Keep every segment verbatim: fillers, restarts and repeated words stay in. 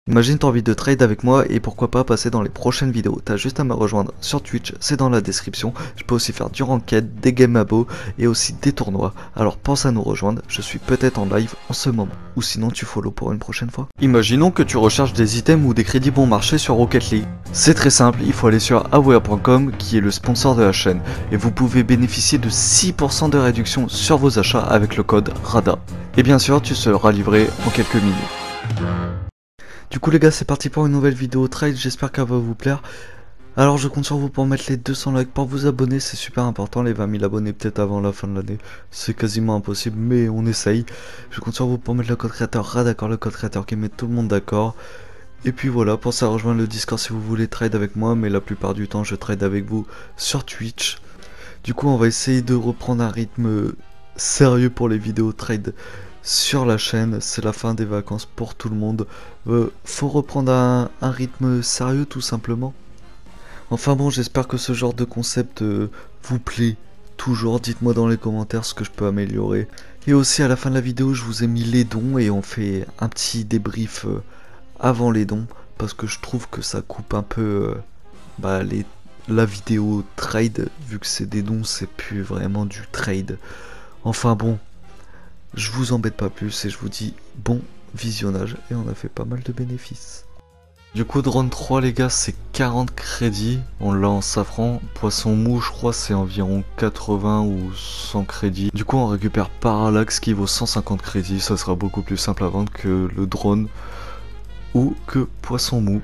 Imagine t'as envie de trade avec moi et pourquoi pas passer dans les prochaines vidéos. T'as juste à me rejoindre sur Twitch, c'est dans la description. Je peux aussi faire du ranked, des game abo et aussi des tournois. Alors pense à nous rejoindre, je suis peut-être en live en ce moment. Ou sinon tu follow pour une prochaine fois. Imaginons que tu recherches des items ou des crédits bon marché sur Rocket League. C'est très simple, il faut aller sur aware point com qui est le sponsor de la chaîne. Et vous pouvez bénéficier de six pour cent de réduction sur vos achats avec le code RADA. Et bien sûr tu seras livré en quelques minutes. Du coup les gars, c'est parti pour une nouvelle vidéo trade, j'espère qu'elle va vous plaire. Alors je compte sur vous pour mettre les deux cents likes, pour vous abonner, c'est super important, les vingt mille abonnés peut-être avant la fin de l'année. C'est quasiment impossible, mais on essaye. Je compte sur vous pour mettre le code créateur RADACOR, le code créateur qui met tout le monde d'accord. Et puis voilà, pensez à rejoindre le Discord si vous voulez trade avec moi, mais la plupart du temps je trade avec vous sur Twitch. Du coup on va essayer de reprendre un rythme sérieux pour les vidéos trade sur la chaîne, c'est la fin des vacances pour tout le monde. Euh, faut reprendre un, un rythme sérieux tout simplement. Enfin bon, j'espère que ce genre de concept euh, vous plaît toujours. Dites-moi dans les commentaires ce que je peux améliorer. Et aussi à la fin de la vidéo, je vous ai mis les dons et on fait un petit débrief euh, avant les dons. Parce que je trouve que ça coupe un peu euh, bah, les, la vidéo trade. Vu que c'est des dons, c'est plus vraiment du trade. Enfin bon. Je vous embête pas plus et je vous dis bon visionnage et on a fait pas mal de bénéfices. Du coup drone trois les gars c'est quarante crédits, on l'a en safran, poisson mou je crois c'est environ quatre-vingts ou cent crédits. Du coup on récupère Parallax qui vaut cent cinquante crédits, ça sera beaucoup plus simple à vendre que le drone ou que poisson mou.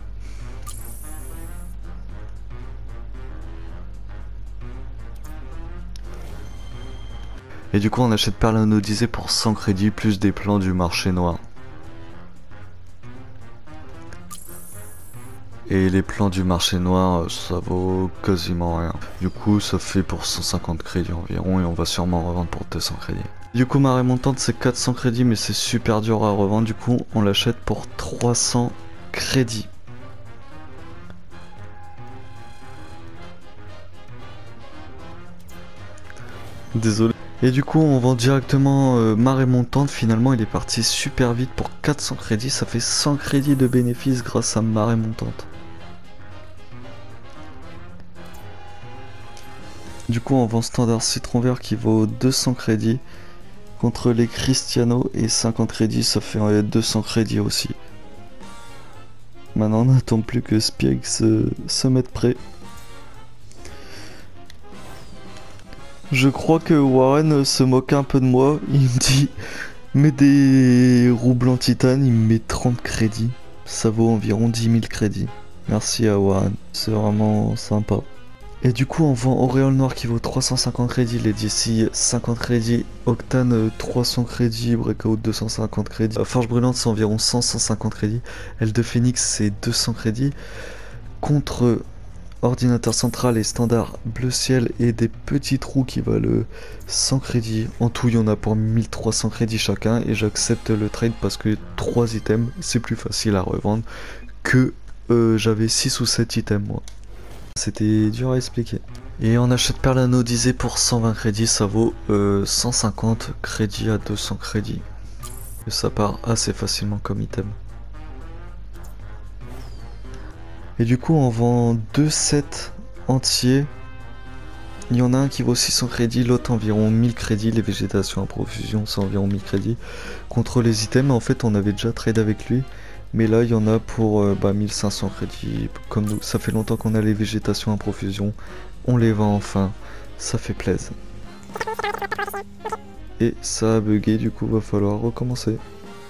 Et du coup on achète Perle anodisée pour cent crédits plus des plans du marché noir. Et les plans du marché noir ça vaut quasiment rien. Du coup ça fait pour cent cinquante crédits environ et on va sûrement revendre pour deux cents crédits. Du coup marée montante c'est quatre cents crédits mais c'est super dur à revendre, du coup on l'achète pour trois cents crédits. Désolé. Et du coup on vend directement euh, marée montante, finalement il est parti super vite pour quatre cents crédits, ça fait cent crédits de bénéfices grâce à marée montante. Du coup on vend standard citron vert qui vaut deux cents crédits contre les Cristiano et cinquante crédits, ça fait deux cents crédits aussi. Maintenant on n'attend plus que Spieg se, se mette prêt. Je crois que Warren se moque un peu de moi, il me dit mets des roues blancs titane, il me met trente crédits, ça vaut environ dix mille crédits. Merci à Warren, c'est vraiment sympa. Et du coup on vend Auréole Noir qui vaut trois cent cinquante crédits, les D C cinquante crédits, Octane trois cents crédits, Breakout deux cent cinquante crédits, Forge Brûlante c'est environ cent à cent cinquante crédits, L de Phoenix c'est deux cents crédits, contre ordinateur central et standard bleu ciel et des petits trous qui valent cent crédits. En tout il y en a pour mille trois cents crédits chacun et j'accepte le trade parce que trois items c'est plus facile à revendre que euh, j'avais six ou sept items moi. C'était dur à expliquer. Et on achète Perle anodisée pour cent vingt crédits, ça vaut euh, cent cinquante crédits à deux cents crédits. Et ça part assez facilement comme item. Et du coup on vend deux sets entiers. Il y en a un qui vaut six cents crédits, l'autre environ mille crédits. Les végétations à profusion c'est environ mille crédits. Contre les items en fait on avait déjà trade avec lui. Mais là il y en a pour euh, bah, mille cinq cents crédits. Comme nous, ça fait longtemps qu'on a les végétations à profusion. On les vend enfin, ça fait plaisir. Et ça a bugué, du coup va falloir recommencer.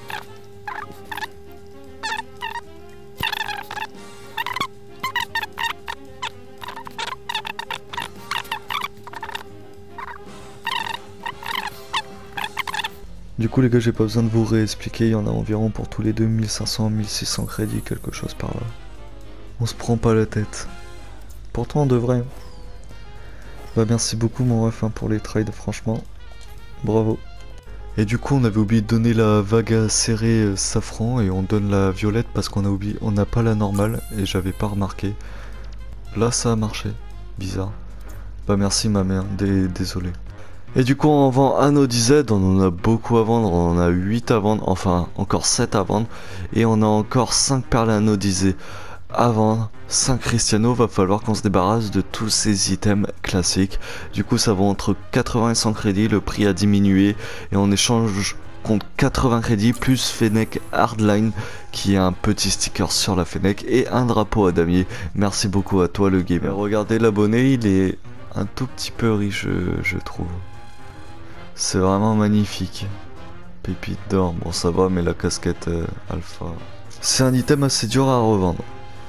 Du coup les gars j'ai pas besoin de vous réexpliquer, il y en a environ pour tous les deux mille cinq cents, mille six cents crédits, quelque chose par là. On se prend pas la tête. Pourtant on devrait. Bah merci beaucoup mon ref hein, pour les trades franchement. Bravo. Et du coup on avait oublié de donner la vague à serrer euh, safran et on donne la violette parce qu'on a oublié, on n'a pas la normale et j'avais pas remarqué. Là ça a marché. Bizarre. Bah merci ma mère, Dé désolé. Et du coup on vend un O D Z, on en a beaucoup à vendre, on en a huit à vendre, enfin encore sept à vendre. Et on a encore cinq perles à O D Z à vendre, cinq Cristiano, va falloir qu'on se débarrasse de tous ces items classiques. Du coup ça va entre quatre-vingts et cent crédits, le prix a diminué et on échange contre quatre-vingts crédits plus Fennec Hardline qui a un petit sticker sur la Fennec et un drapeau à damier. Merci beaucoup à toi le gamer. Regardez l'abonné, il est un tout petit peu riche je, je trouve. C'est vraiment magnifique. Pépite d'or, bon ça va, mais la casquette euh, alpha. C'est un item assez dur à revendre.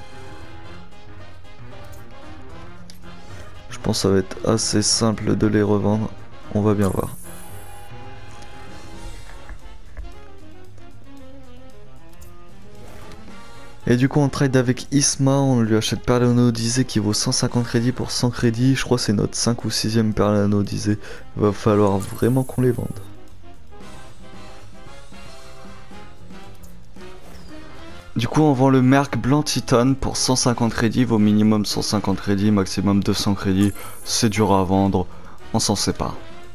Je pense que ça va être assez simple de les revendre. On va bien voir. Et du coup on trade avec Isma, on lui achète Perle Anneau Odyssée qui vaut cent cinquante crédits pour cent crédits. Je crois que c'est notre cinq ou sixième Perle Anneau Odyssée. Va falloir vraiment qu'on les vende. Du coup on vend le Merc Blanc Titan pour cent cinquante crédits, vaut minimum cent cinquante crédits, maximum deux cents crédits. C'est dur à vendre, on s'en sépare.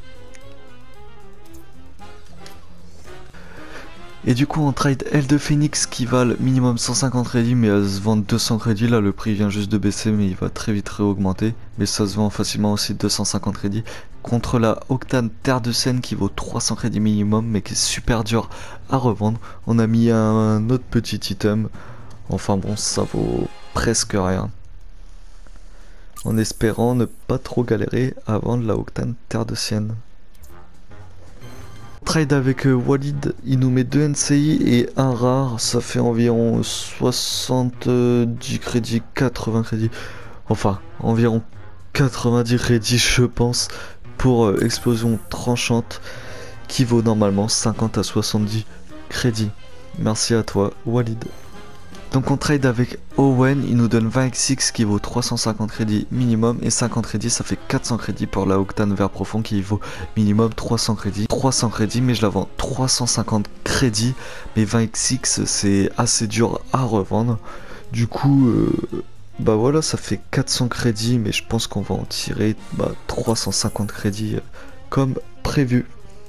Et du coup on trade Aile de Phoenix qui valent minimum cent cinquante crédits mais elles se vendent deux cents crédits. Là le prix vient juste de baisser mais il va très vite réaugmenter. Mais ça se vend facilement aussi deux cent cinquante crédits. Contre la Octane Terre de Seine qui vaut trois cents crédits minimum mais qui est super dur à revendre. On a mis un autre petit item. Enfin bon ça vaut presque rien. En espérant ne pas trop galérer à vendre la Octane Terre de Seine. Trade avec euh, Walid, il nous met deux N C I et un rare, ça fait environ soixante-dix crédits, quatre-vingts crédits, enfin environ quatre-vingt-dix crédits je pense pour euh, explosion tranchante qui vaut normalement cinquante à soixante-dix crédits. Merci à toi Walid. Donc on trade avec Owen, il nous donne vingt X X qui vaut trois cent cinquante crédits minimum et cinquante crédits, ça fait quatre cents crédits pour la Octane Vert Profond qui vaut minimum trois cents crédits. trois cents crédits mais je la vends trois cent cinquante crédits, mais vingt X X c'est assez dur à revendre. Du coup, euh, bah voilà, ça fait quatre cents crédits mais je pense qu'on va en tirer bah, trois cent cinquante crédits euh, comme prévu.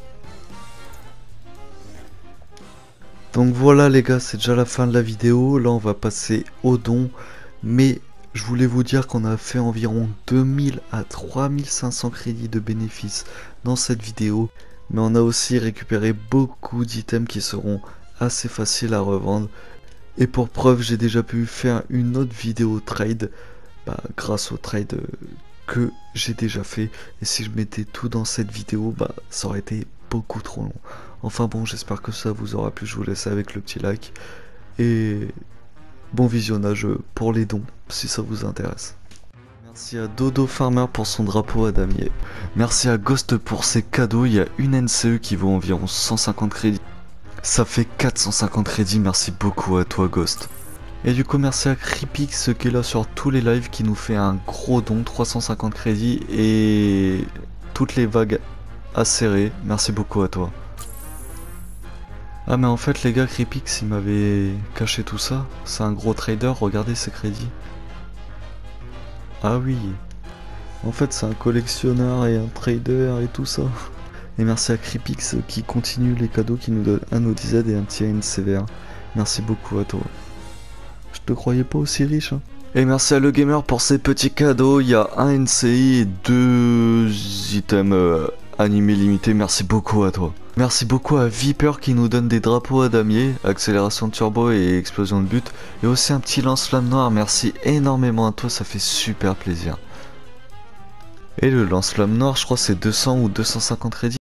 Donc voilà les gars, c'est déjà la fin de la vidéo, là on va passer aux dons, mais je voulais vous dire qu'on a fait environ deux mille à trois mille cinq cents crédits de bénéfices dans cette vidéo, mais on a aussi récupéré beaucoup d'items qui seront assez faciles à revendre, et pour preuve j'ai déjà pu faire une autre vidéo trade, bah, grâce au trade que j'ai déjà fait, et si je mettais tout dans cette vidéo, bah ça aurait été beaucoup trop long. Enfin bon, j'espère que ça vous aura plu, je vous laisse avec le petit like. Et bon visionnage pour les dons, si ça vous intéresse. Merci à Dodo Farmer pour son drapeau à damier. Merci à Ghost pour ses cadeaux, il y a une N C E qui vaut environ cent cinquante crédits. Ça fait quatre cent cinquante crédits, merci beaucoup à toi Ghost. Et du coup merci à Creepix qui est là sur tous les lives qui nous fait un gros don, trois cent cinquante crédits et toutes les vagues acérées, merci beaucoup à toi. Ah mais en fait les gars, Creepix il m'avait caché tout ça, c'est un gros trader, regardez ses crédits. Ah oui, en fait c'est un collectionneur et un trader et tout ça. Et merci à Creepix qui continue les cadeaux, qui nous donne un O D Z et un petit A N C V R. Merci beaucoup à toi. Je te croyais pas aussi riche hein. Et merci à Le Gamer pour ses petits cadeaux, il y a un N C I et deux items euh, animés limités, merci beaucoup à toi. Merci beaucoup à Viper qui nous donne des drapeaux à damier, accélération de turbo et explosion de but. Et aussi un petit lance-flamme noir, merci énormément à toi, ça fait super plaisir. Et le lance-flamme noir, je crois c'est deux cents ou deux cent cinquante crédits.